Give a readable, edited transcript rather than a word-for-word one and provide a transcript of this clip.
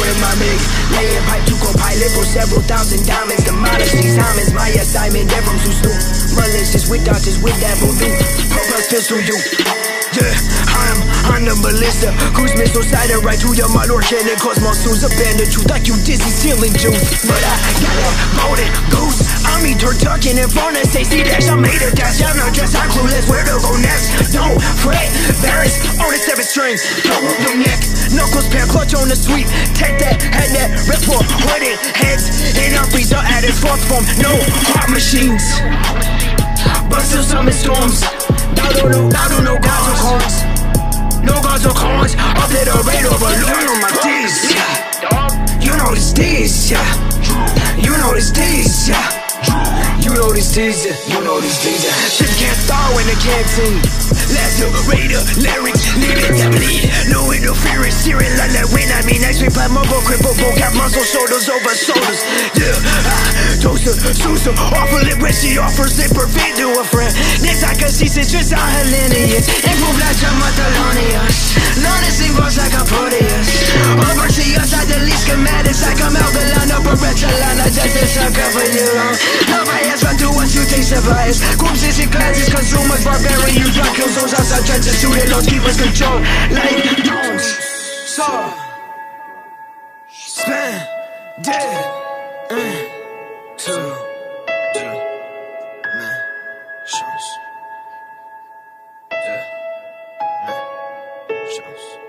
with my mix. Laying pipe to co-pilot for several thousand diamonds. Demolish these Heimans, my assignment. They're from snoo-snoo. Malicious with doctors with that voodoo. Propel pistol do. Yeah, I'm the ballista. Cruise missile sighted right to your malord. Can it cause monsoons? Abandon truth like you dizzy stealing juice. But I got that golden goose. I'm turducken in front of Stacy Dash. I made a dash. I'm not dressed. I'm clueless. Where to go next? Don't fret. Barris on the 7 string. Go up your neck. Knuckles pair clutch on the sweep. Take that, head that, rip for hoarding heads. In our Frieza at its fourth form. No heart machines, but still summon storms. No gods or cons. No gods or cons. Obliterate, overlord on my D's. You know this D's, yeah. You know this D's, yeah. You know this D's, yeah. You know this D's, yeah. Shit can't thaw in the canteen. Lacerator, lyrics, leave it to bleed. No interference, steering like that wind. I mean, next week, play mobile, cripple, vocab, muscle, shoulders over shoulders. Yeah, toaster, Susa, offer lip, she offers it perfect to a friend. Next, I can see citrus on her lineage. Improve like a Mathelonius. None of thing goes like a Proteus. Overseers, I delete schematics like I'm alkaline, upper retalana, just a sucker for you. No bias, but do what you think survives. Groups is in classes, consumers, barbarians, blood kills those outside trenches, shooting those keepers control. Like domes, Soar, spin, dead, two, man, shows, yeah, man, shows.